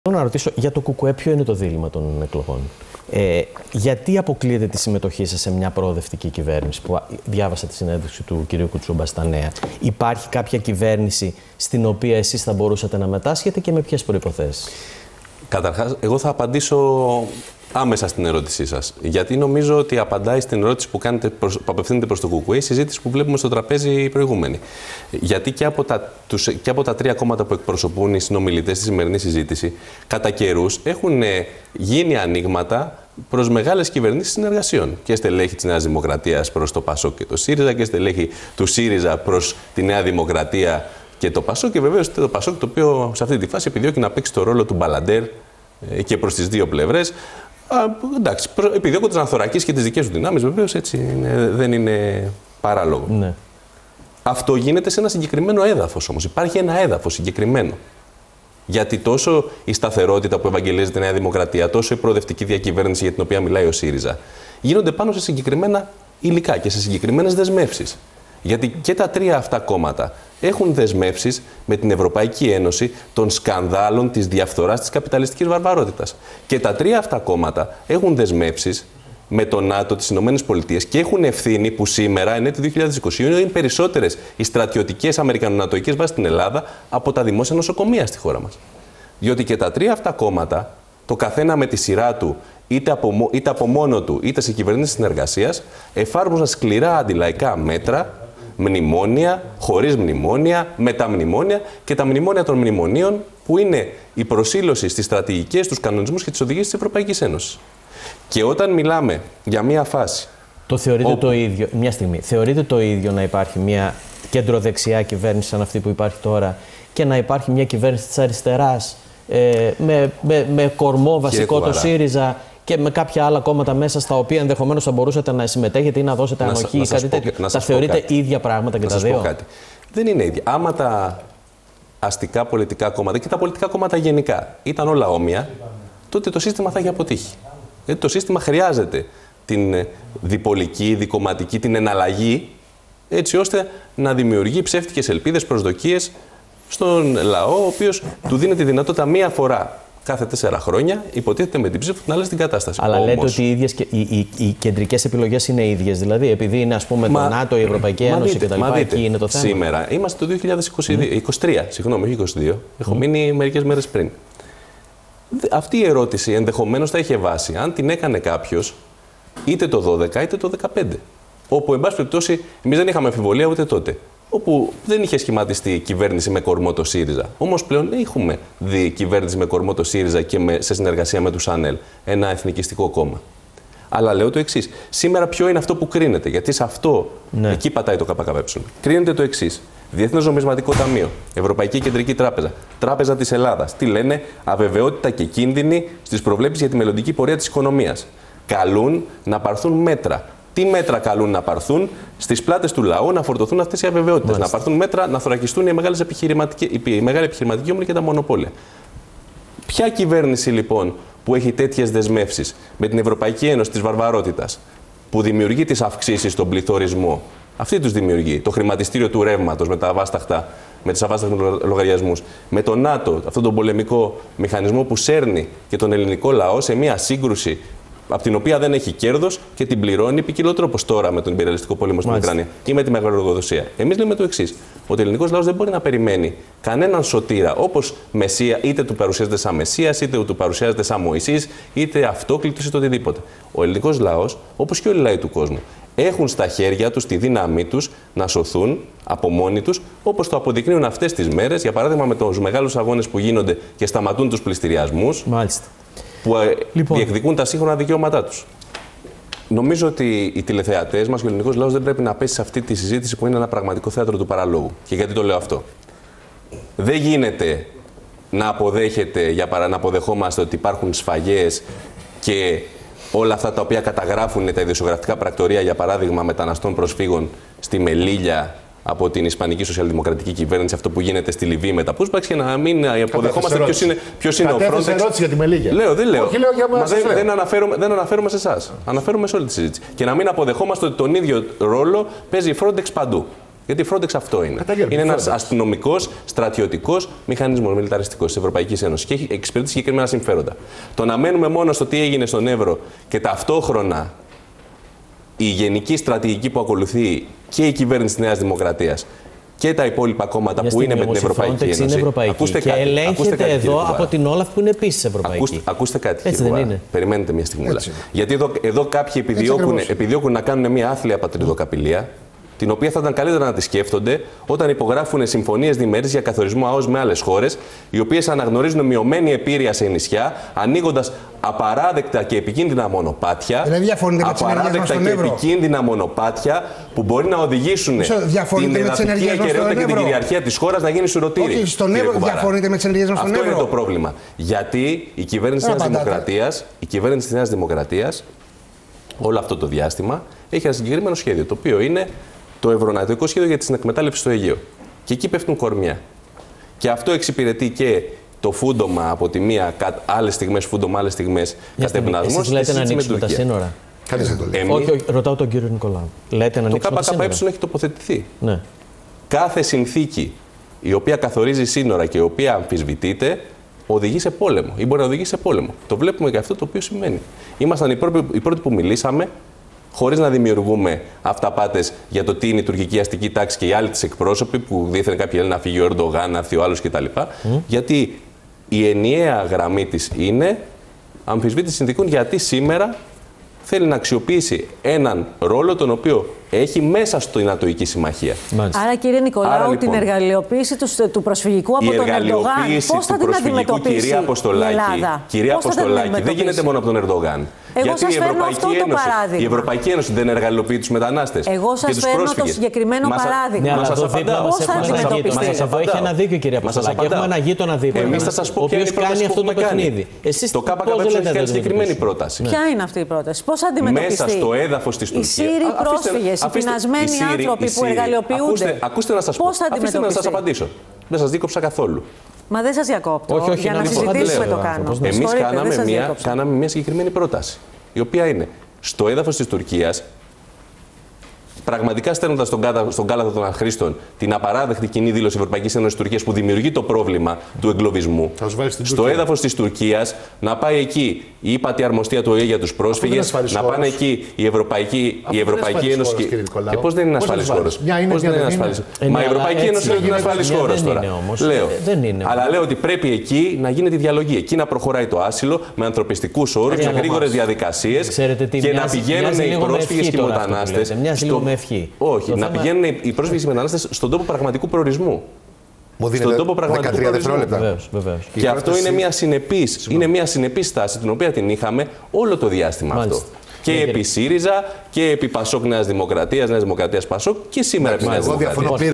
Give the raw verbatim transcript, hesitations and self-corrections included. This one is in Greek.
Θέλω να ρωτήσω για το ΚΚΕ ποιο είναι το δίλημμα των εκλογών. Ε, γιατί αποκλείεται τη συμμετοχή σας σε μια προοδευτική κυβέρνηση, που διάβασα τη συνέντευξη του κ. Κουτσούμπα στα Νέα. Υπάρχει κάποια κυβέρνηση στην οποία εσείς θα μπορούσατε να μετάσχετε και με ποιες προϋποθέσεις? Καταρχάς, εγώ θα απαντήσω άμεσα στην ερώτησή σας. Γιατί νομίζω ότι απαντάει στην ερώτηση που, κάνετε, που απευθύνεται προς το ΚΚΕ, η συζήτηση που βλέπουμε στο τραπέζι προηγούμενη. Γιατί και από, τα, τους, και από τα τρία κόμματα που εκπροσωπούν οι συνομιλητές στη σημερινή συζήτηση, κατά καιρούς έχουν γίνει ανοίγματα προς μεγάλες κυβερνήσεις συνεργασιών. Και στελέχη της Νέας Δημοκρατίας προς το ΠΑΣΟΚ και το ΣΥΡΙΖΑ, και στελέχη του ΣΥΡΙΖΑ προς τη Νέα Δημοκρατία και το ΠΑΣΟΚ. Και βεβαίως το ΠΑΣΟΚ, το οποίο σε αυτή τη φάση επιδιώκει να παίξει το ρόλο του μπαλαντέρ και προς τις δύο πλευρές. Α, εντάξει, επιδιώκοντας να θωρακίσει και τις δικές του δυνάμεις, βεβαίως έτσι είναι, δεν είναι παράλογο. Ναι. Αυτό γίνεται σε ένα συγκεκριμένο έδαφος όμως. Υπάρχει ένα έδαφος συγκεκριμένο. Γιατί τόσο η σταθερότητα που ευαγγελίζεται η Νέα Δημοκρατία, τόσο η προοδευτική διακυβέρνηση για την οποία μιλάει ο ΣΥΡΙΖΑ, γίνονται πάνω σε συγκεκριμένα υλικά και σε συγκεκριμένες δεσμεύσεις. Γιατί και τα τρία αυτά κόμματα έχουν δεσμεύσεις με την Ευρωπαϊκή Ένωση των σκανδάλων της διαφθοράς της καπιταλιστικής βαρβαρότητας. Και τα τρία αυτά κόμματα έχουν δεσμεύσεις με το ΝΑΤΟ, τις Ηνωμένες Πολιτείες, και έχουν ευθύνη που σήμερα, εν έτη δύο χιλιάδες είκοσι, είναι περισσότερες οι στρατιωτικές αμερικανονατοικές βάσεις στην Ελλάδα από τα δημόσια νοσοκομεία στη χώρα μας. Διότι και τα τρία αυτά κόμματα, το καθένα με τη σειρά του, είτε από, είτε από μόνο του, είτε σε κυβερνήσεις συνεργασίας, εφάρμοζαν σκληρά αντιλαϊκά μέτρα, μνημόνια, χωρίς μνημόνια, μεταμνημόνια και τα μνημόνια των μνημονίων, που είναι η προσήλωση στις στρατηγικές, στους κανονισμούς και τις οδηγίες της Ευρωπαϊκής Ένωσης. Και όταν μιλάμε για μία φάση. Το θεωρείτε όπου... το ίδιο, μια στιγμή, θεωρείτε το ίδιο να υπάρχει μια κεντροδεξιά κυβέρνηση σαν αυτή που υπάρχει τώρα και να υπάρχει μια κυβέρνηση της αριστεράς ε, με, με, με κορμό βασικό το ΣΥΡΙΖΑ και με κάποια άλλα κόμματα μέσα στα οποία ενδεχομένως θα μπορούσατε να συμμετέχετε ή να δώσετε να ανοχή ή κάτι τέτοιο? Τα θεωρείτε κάτι. ίδια πράγματα και να τα δύο? Πω κάτι. Δεν είναι ίδια. Άμα τα αστικά πολιτικά κόμματα και τα πολιτικά κόμματα γενικά ήταν όλα όμοια, τότε το σύστημα θα έχει αποτύχει. Γιατί το σύστημα χρειάζεται την διπολική, δικομματική, την εναλλαγή, έτσι ώστε να δημιουργεί ψεύτικες ελπίδες, προσδοκίες στον λαό, ο οποίος του δίνει τη δυνατότητα μία φορά κάθε τέσσερα χρόνια, υποτίθεται με την ψήφο, να αλλάζει την κατάσταση. Αλλά Όμως, λέτε ότι οι, ίδιες, οι, οι, οι κεντρικές επιλογές είναι ίδιες, δηλαδή επειδή είναι, ας πούμε, μα, το ΝΑΤΟ, η Ευρωπαϊκή Ένωση κτλ. Εκεί είναι το θέμα. Σήμερα είμαστε το δύο χιλιάδες είκοσι δύο, mm. είκοσι τρία, συγγνώμη, όχι είκοσι δύο. Έχω mm. μείνει μερικές μέρες πριν. Αυτή η ερώτηση ενδεχομένως θα είχε βάση αν την έκανε κάποιος είτε το δώδεκα είτε το δεκαπέντε. Όπου, εν πάση περιπτώσει, εμείς δεν είχαμε αμφιβολία ούτε τότε. Όπου δεν είχε σχηματιστεί κυβέρνηση με κορμό το ΣΥΡΙΖΑ. Όμως πλέον έχουμε δει κυβέρνηση με κορμό το ΣΥΡΙΖΑ και με, σε συνεργασία με τους ΑΝΕΛ, ένα εθνικιστικό κόμμα. Αλλά λέω το εξής. Σήμερα ποιο είναι αυτό που κρίνεται? Γιατί σε αυτό, ναι. εκεί πατάει το ΚΚΕ. Κρίνεται το εξής. Διεθνές Νομισματικό Ταμείο, Ευρωπαϊκή Κεντρική Τράπεζα, Τράπεζα της Ελλάδας. Τι λένε? Αβεβαιότητα και κίνδυνοι στις προβλέψεις για τη μελλοντική πορεία της οικονομίας. Καλούν να πάρθουν μέτρα. Τι μέτρα καλούν να πάρθουν? Στις πλάτες του λαού να φορτωθούν αυτές οι αβεβαιότητες. Να πάρθουν μέτρα να θωρακιστούν οι μεγάλες επιχειρηματικές, οι μεγάλοι επιχειρηματικοί όμιλοι και τα μονοπόλια. Ποια κυβέρνηση λοιπόν που έχει τέτοιες δεσμεύσεις με την Ευρωπαϊκή Ένωση της βαρβαρότητας, που δημιουργεί τις αυξήσεις στον πληθωρισμό, αυτή τους δημιουργεί, το χρηματιστήριο του ρεύματος με τα αβάσταχτα, με τις αβάσταχτους λογαριασμούς, με το ΝΑΤΟ, αυτόν τον πολεμικό μηχανισμό που σέρνει και τον ελληνικό λαό σε μια σύγκρουση από την οποία δεν έχει κέρδος και την πληρώνει ποικιλοτρόπως τώρα με τον υπεριαλιστικό πόλεμο στην Ουκρανία ή με τη μεγάλη εργοδοσία. Εμείς λέμε το εξής: ότι ο ελληνικός λαός δεν μπορεί να περιμένει κανέναν σωτήρα όπως Μεσσία, είτε του παρουσιάζεται σαν Μεσσίας, είτε του παρουσιάζεται σαν Μωυσής, είτε Αυτόκλητος, είτε οτιδήποτε. Ο ελληνικός λαός, όπως και όλοι οι λαοί του κόσμου, έχουν στα χέρια τους τη δύναμή τους να σωθούν από μόνοι τους, όπως το αποδεικνύουν αυτές τις μέρες, για παράδειγμα με τους μεγάλους αγώνες που γίνονται και σταματούν τους πληστηριασμούς. Μάλιστα. Που λοιπόν. διεκδικούν τα σύγχρονα δικαιώματά τους. Νομίζω ότι οι τηλεθεατές μας και ο ελληνικός λαός δεν πρέπει να πέσει σε αυτή τη συζήτηση που είναι ένα πραγματικό θέατρο του παραλόγου. Και γιατί το λέω αυτό? Δεν γίνεται να αποδέχεται, για παρά, να αποδεχόμαστε ότι υπάρχουν σφαγές και όλα αυτά τα οποία καταγράφουν τα ειδησιογραφικά πρακτορία, για παράδειγμα μεταναστών προσφύγων στη Μελίλια από την Ισπανική Σοσιαλδημοκρατική Κυβέρνηση, αυτό που γίνεται στη Λιβύη με τα pushbacks, και να μην αποδεχόμαστε ποιος είναι, ποιος είναι ο Frontex. ερώτηση για τη Μελίγια. Λέω, δεν λέω. Όχι, λέω για μας, δεν, λέω. δεν, αναφέρομαι, δεν αναφέρομαι σε εσάς. Αναφέρομαι σε όλη τη συζήτηση. Και να μην αποδεχόμαστε ότι τον ίδιο ρόλο παίζει η Frontex παντού. Γιατί η Frontex αυτό είναι. Είναι ένας αστυνομικός, στρατιωτικός μηχανισμός, μιλιταριστικός της Ευρωπαϊκής Ένωσης και έχει εξυπηρετεί συγκεκριμένα συμφέροντα. Το να μένουμε μόνο στο τι έγινε στον Εύρο και ταυτόχρονα η γενική στρατηγική που ακολουθεί και η κυβέρνηση της Νέας Δημοκρατίας και τα υπόλοιπα κόμματα που είναι με την Ευρωπαϊκή Ένωση. Είναι ευρωπαϊκή ακούστε και κάτι, ελέγχεται κάτι, εδώ από την Όλαφ που είναι επίσης ευρωπαϊκή. Ακούστε, ακούστε κάτι, έτσι κύριε δεν είναι. Περιμένετε μια στιγμή. Γιατί εδώ, εδώ κάποιοι επιδιώκουν, επιδιώκουν να κάνουν μια άθλια πατριδοκαπηλεία, την οποία θα ήταν καλύτερα να τη σκέφτονται όταν υπογράφουν συμφωνίες διμερείς για καθορισμό ΑΟΣ με άλλες χώρες, οι οποίες αναγνωρίζουν μειωμένη επίρρεια σε νησιά, ανοίγοντας απαράδεκτα και επικίνδυνα μονοπάτια. Δηλαδή απαράδεκτα και επικίνδυνα μονοπάτια που μπορεί να οδηγήσουν την εδαφική ακεραιότητα και την κυριαρχία της χώρας να γίνει σουρωτήρι. Όχι, στον Εύρο διαφωνείτε με τις ενέργειες μας στον Εύρο. Αυτό είναι το πρόβλημα. Γιατί η κυβέρνηση της Νέας Δημοκρατίας, η κυβέρνηση της Νέας Δημοκρατίας όλο αυτό το διάστημα έχει ένα συγκεκριμένο σχέδιο, το οποίο είναι το ευρωνατικό σχέδιο για την εκμετάλλευση στο Αιγαίο. Και εκεί πέφτουν κορμιά. Και αυτό εξυπηρετεί και το φούντομα από τη μία, άλλες στιγμές φούντομα, άλλες στιγμές κατευνασμός. Εσείς λέτε να ανοίξουμε τα σύνορα. Κανείς δεν το λέει. Εμείς... Όχι, όχι, ρωτάω τον κύριο Νικολάου. Λέτε να ανοίξουμε τα σύνορα. Το ΚΚΕ έχει τοποθετηθεί. Ναι. Κάθε συνθήκη η οποία καθορίζει σύνορα και η οποία αμφισβητείται οδηγεί σε πόλεμο ή μπορεί να οδηγήσει σε πόλεμο. Το βλέπουμε και αυτό το οποίο σημαίνει. Ήμασταν οι πρώτοι, οι πρώτοι που μιλήσαμε, χωρίς να δημιουργούμε αυταπάτες για το τι είναι η τουρκική αστική τάξη και οι άλλοι της εκπρόσωποι, που δήθεν κάποιοι λένε να φύγει ο Ερντογάν, να έρθει ο άλλος κτλ. Mm. Γιατί η ενιαία γραμμή της είναι αμφισβήτηση συνθήκων, γιατί σήμερα θέλει να αξιοποιήσει έναν ρόλο τον οποίο έχει μέσα στην Ατοική Συμμαχία. Μάλιστα. Άρα, κύριε Νικολάου, Άρα, λοιπόν, την εργαλειοποίηση του, του προσφυγικού από τον Ερντογάν, πώς θα την αντιμετωπίσει κυρία Αποστολάκη, η Ελλάδα? Κυρία Αποστολάκη, δεν γίνεται μόνο από τον Ερντογάν. Εγώ Γιατί σας η Ευρωπαϊκή, αυτό Ένωση, το παράδειγμα. η Ευρωπαϊκή Ένωση δεν εργαλειοποιεί τους μετανάστες. Εγώ σας φέρνω το συγκεκριμένο Μας, παράδειγμα. Ναι, σας απαντάω. Πώς θα αντιμετωπιστεί? Εδώ έχει ένα δίκιο, κυρία Αποστολάκη. Έχουμε ένα γείτονα δίπλα. Εμείς θα σας πω ποια είναι η πρόταση που έχουμε κάνει. Το ΚΚΕ έχει κάνει συγκεκριμένη πρόταση. Ποια είναι αυτή η πρόταση? Πώς θα αντιμετωπιστεί? Μέσα στο έδαφος της Τουρκίας. Οι Σύριοι πρόσφυγες, οι πεινασμένοι άνθρωποι που εργαλειοποιούνται. Ακούστε να σας πω. Αφήστε να σας απαντήσω. Δεν σας δίκοψα καθόλου. Μα δεν σας διακόπτω. Όχι, όχι, για να συζητήσουμε το κάνω. Εμείς κάναμε μια, κάναμε μια συγκεκριμένη πρόταση, η οποία είναι στο έδαφος της Τουρκίας, πραγματικά στέλνοντας στον, στον κάλαθο των αχρήστων την απαράδεκτη κοινή δήλωση Ευρωπαϊκής Ένωσης Τουρκίας που δημιουργεί το πρόβλημα του εγκλωβισμού, στο έδαφος της Τουρκίας να πάει εκεί η ύπατη αρμοστία του ΟΗΕ για τους πρόσφυγες, να πάνε εκεί η Ευρωπαϊκή, η Ευρωπαϊκή Ένωση. Και, και πώς δεν είναι ασφαλής χώρος? Πώς δεν είναι ασφαλής? Μα η Ευρωπαϊκή Ένωση είναι ασφαλής χώρος τώρα. Λέω. Αλλά λέω ότι πρέπει εκεί να γίνεται διαλογή. Εκεί να προχωράει το άσυλο με ανθρωπιστικούς όρους, με γρήγορες διαδικασίες και να πηγαίνουν οι πρόσφυγες και οι μετανάστες. Όχι, να πηγαίνουν οι πρόσφυγες και οι μετανάστες στον τόπο πραγματικού προορισμού. Στον τόπο πραγματικού προορισμού. Βεβαίως, βεβαίως. Και αυτό είναι μια συνεπής, είναι μια συνεπής στάση την οποία την είχαμε όλο το διάστημα. Μάλιστα. Αυτό. Και επί ΣΥΡΙΖΑ και επί ΠΑΣΟΚ Νέας Δημοκρατίας, Νέας Δημοκρατίας ΠΑΣΟΚ και σήμερα επί Νέας Δημοκρατίας.